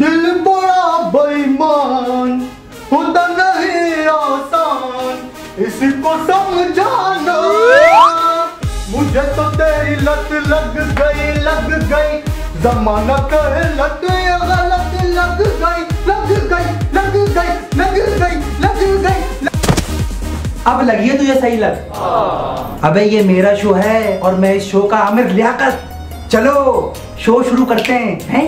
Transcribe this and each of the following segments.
दिल बड़ा बेईमान होता नहीं आसान, इसको समझाना। मुझे तो तेरी लत लग गई, जमाना कहे लत ये गलत लग गई। अब लगी है तुझे सही लग। अबे ये मेरा शो है और मैं इस शो का आमिर लियाकत। चलो शो शुरू करते हैं?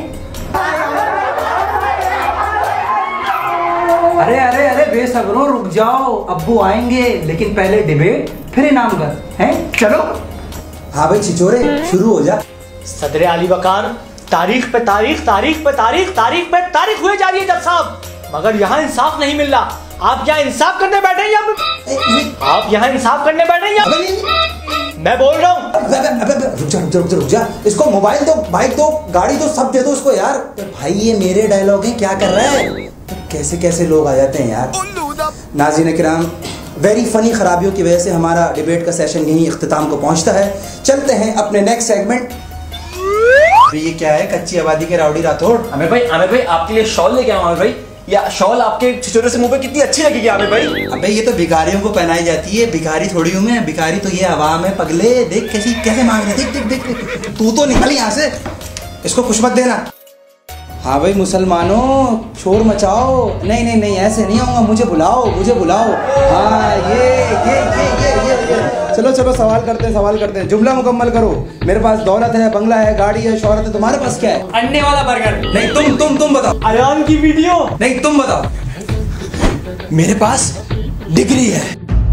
अरे अरे अरे बेसब्रो रुक जाओ, अब्बू आएंगे, लेकिन पहले डिबेट फिर इनामगर हैं। चलो। हाँ भाई छिचोरे शुरू हो जा। सदरे आली वकार, तारीख पे तारीख, तारीख पे तारीख, तारीख पे तारीख हुए जा रही है जज साहब, मगर यहाँ इंसाफ नहीं मिल रहा। आप यहाँ इंसाफ करने बैठे हैं आप यहाँ इंसाफ करने बैठे हैं? मैं बोल रहा हूँ। रुक जा। इसको मोबाइल दो, बाइक दो, गाड़ी दो, सब दे दो उसको यार। भाई ये मेरे डायलॉग हैं, क्या कर रहा है? कैसे कैसे लोग आ जाते हैं यार। नाज़रीन किराम, वेरी फनी खराबियों की वजह से हमारा डिबेट का सेशन यहीं इख्तिताम को पहुंचता है। चलते हैं अपने नेक्स्ट सेगमेंट। ये क्या है? कच्ची आबादी के राउडी राठौड़। आमिर भाई आपके लिए शॉल लेके आऊं। आमिर भाई, या शॉल आपके छिछोरे से मुंह पे कितनी अच्छी लगेगी आमिर भाई। अबे ये तो भिखारियों को पहनाई जाती है, भिखारी थोड़ी हूँ मैं। भिखारी तो ये आवाम है पगले। देख कैसे मांग रहे। देख तू तो निकल यहाँ से, इसको कुछ मत देना। हाँ भाई मुसलमानों शोर मचाओ। नहीं ऐसे नहीं आऊंगा, मुझे बुलाओ। हाँ ये चलो सवाल करते हैं। जुमला मुकम्मल करो। मेरे पास दौलत है, बंगला है, गाड़ी है, शोहरत है। तुम्हारे पास क्या है? अंडे वाला बर्गर। नहीं तुम बताओ। अयान की वीडियो। नहीं तुम बताओ। मेरे पास डिग्री है।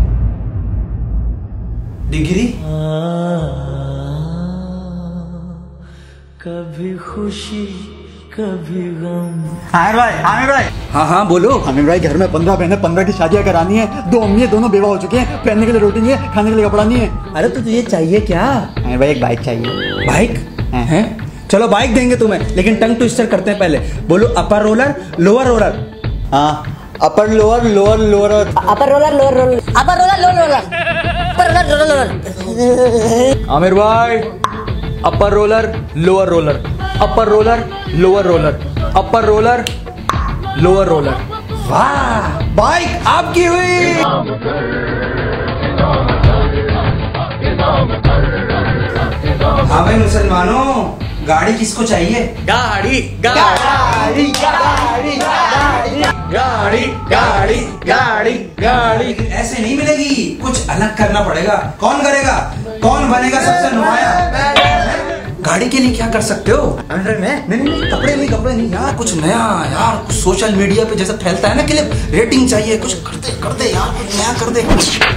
डिग्री? कभी खुशी कभी गम। आमिर भाई। हाँ बोलो। आमिर भाई घर में 15 बहनें, 15 की शादियां करानी है। 2 अम्मी है, दोनों बेवा हो चुके हैं। पहनने के लिए रोटी नहीं है, खाने के लिए कपड़ा नहीं है। अरे तो तुझे चाहिए क्या? आमिर भाई एक बाइक चाहिए। बाइक है? चलो बाइक देंगे तुम्हें, लेकिन टंग ट्विस्टर करते हैं पहले। बोलो अपर रोलर लोअर रोलर। हाँ upper lower lower lower upper roller lower roller upper roller lower roller upper roller lower. Aamir भाई, upper roller lower roller, upper roller lower roller, upper roller lower roller. वाह, bike आपकी हुई। हाँ भाई मुसलमानों, गाड़ी किसको चाहिए? गाड़ी ऐसे नहीं मिलेगी, कुछ अलग करना पड़ेगा। कौन करेगा? कौन बनेगा सबसे नुमाया? गाड़ी के लिए क्या कर सकते हो? नहीं कपड़े नहीं यार, कुछ नया यार, कुछ सोशल मीडिया पे जैसा फैलता है ना कि रेटिंग चाहिए। कुछ करते यार, कुछ नया कर दे।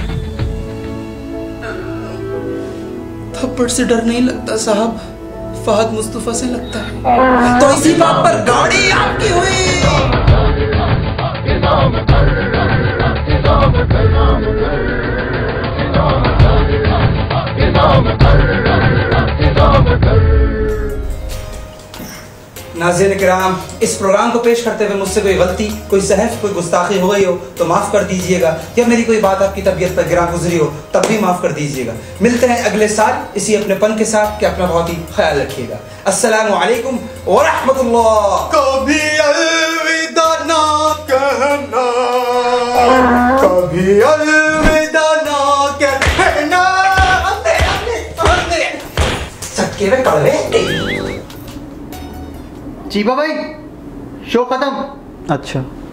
थप्पड़ से डर नहीं लगता साहब, फहद मुस्तफा से लगता है। तो इसी बात पर गाड़ी आपकी हुई। नाज़रीन किराम, इस प्रोग्राम को पेश करते हुए मुझसे कोई गलती, कोई सहफ, कोई गुस्ताखी हो गई हो तो माफ़ कर दीजिएगा, या मेरी कोई बात आपकी तबीयत पर गिरा गुजरी हो तब भी माफ़ कर दीजिएगा। मिलते हैं अगले साल इसी अपनेपन के साथ, कि अपना बहुत ही ख्याल रखिएगा। अस्सलामु अलैकुम व रहमतुल्लाह। कभी अलविदा ना कहना, कभी अलविदा ना कहना। चक्के में कड़वे। चीबा भाई शो खत्म। अच्छा।